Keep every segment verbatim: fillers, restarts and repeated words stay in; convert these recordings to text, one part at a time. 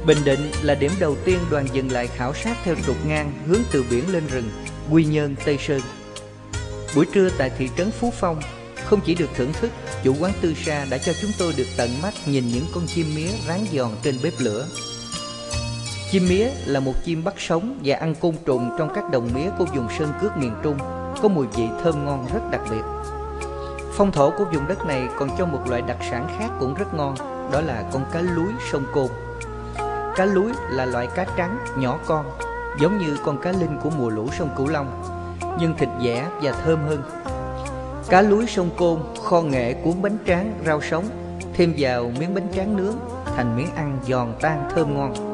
Bình Định là điểm đầu tiên đoàn dừng lại khảo sát theo trục ngang hướng từ biển lên rừng, Quy Nhơn, Tây Sơn. Buổi trưa tại thị trấn Phú Phong, không chỉ được thưởng thức, chủ quán Tư Sa đã cho chúng tôi được tận mắt nhìn những con chim mía rán giòn trên bếp lửa. Chim mía là một chim bắt sống và ăn côn trùng trong các đồng mía của vùng Sơn Cước miền Trung, có mùi vị thơm ngon rất đặc biệt. Phong thổ của vùng đất này còn cho một loại đặc sản khác cũng rất ngon, đó là con cá lúi sông Côn. Cá lúi là loại cá trắng, nhỏ con, giống như con cá linh của mùa lũ sông Cửu Long, nhưng thịt dẻ và thơm hơn. Cá lúi sông Côn kho nghệ cuốn bánh tráng, rau sống, thêm vào miếng bánh tráng nướng, thành miếng ăn giòn tan thơm ngon.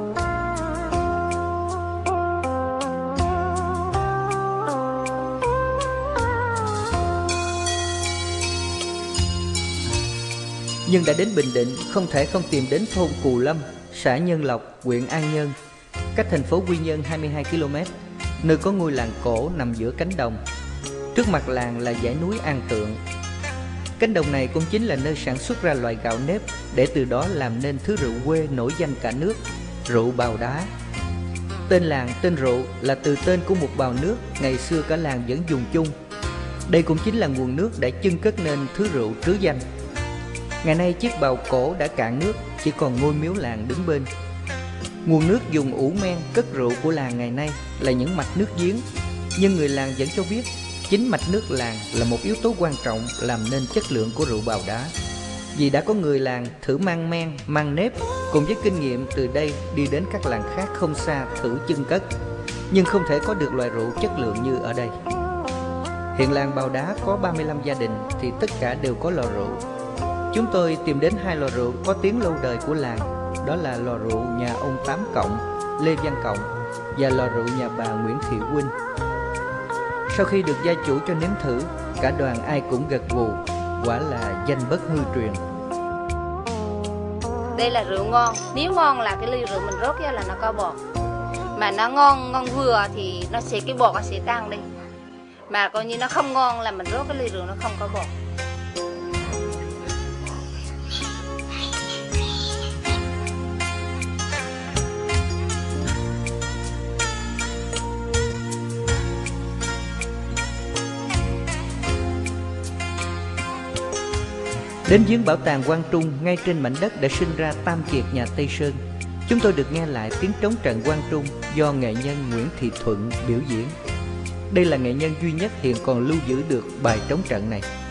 Nhưng đã đến Bình Định, không thể không tìm đến thôn Cù Lâm, xã Nhân Lộc, huyện An Nhơn, cách thành phố Quy Nhơn hai mươi hai ki lô mét, nơi có ngôi làng cổ nằm giữa cánh đồng. Trước mặt làng là dãy núi An Tượng. Cánh đồng này cũng chính là nơi sản xuất ra loại gạo nếp, để từ đó làm nên thứ rượu quê nổi danh cả nước, rượu Bào Đá. Tên làng, tên rượu là từ tên của một bào nước ngày xưa cả làng vẫn dùng chung. Đây cũng chính là nguồn nước để chưng cất nên thứ rượu trứ danh. Ngày nay chiếc bào cổ đã cạn nước, chỉ còn ngôi miếu làng đứng bên. Nguồn nước dùng ủ men cất rượu của làng ngày nay là những mạch nước giếng, nhưng người làng vẫn cho biết chính mạch nước làng là một yếu tố quan trọng làm nên chất lượng của rượu Bào Đá. Vì đã có người làng thử mang men, mang nếp, cùng với kinh nghiệm từ đây đi đến các làng khác không xa thử chưng cất, nhưng không thể có được loại rượu chất lượng như ở đây. Hiện làng Bào Đá có ba mươi lăm gia đình thì tất cả đều có lò rượu. Chúng tôi tìm đến hai lò rượu có tiếng lâu đời của làng, đó là lò rượu nhà ông Tám Cộng, Lê Văn Cộng, và lò rượu nhà bà Nguyễn Thị Huynh. Sau khi được gia chủ cho nếm thử, cả đoàn ai cũng gật gù, quả là danh bất hư truyền. Đây là rượu ngon, nếu ngon là cái ly rượu mình rót ra là nó có bọt, mà nó ngon ngon vừa thì nó sẽ cái bọt nó sẽ tan đi, mà coi như nó không ngon là mình rót cái ly rượu nó không có bọt. Đến viếng bảo tàng Quang Trung ngay trên mảnh đất đã sinh ra tam kiệt nhà Tây Sơn, chúng tôi được nghe lại tiếng trống trận Quang Trung do nghệ nhân Nguyễn Thị Thuận biểu diễn. Đây là nghệ nhân duy nhất hiện còn lưu giữ được bài trống trận này.